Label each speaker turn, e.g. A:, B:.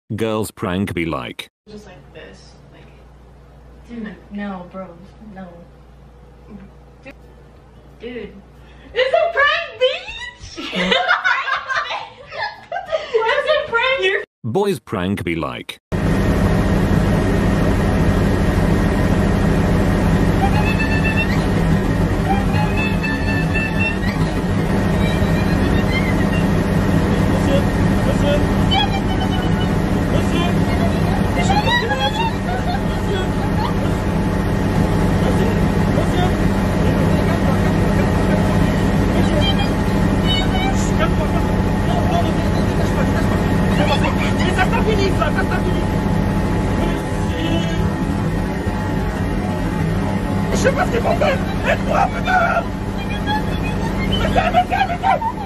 A: girls prank be like?
B: Just like this, like.
C: Dude, no, bro, no. Dude.
B: It's a prank, bitch! It's a prank!
A: Boys prank be like?
D: Je sais pas ce qu'ils vont faire! Aide-moi, putain!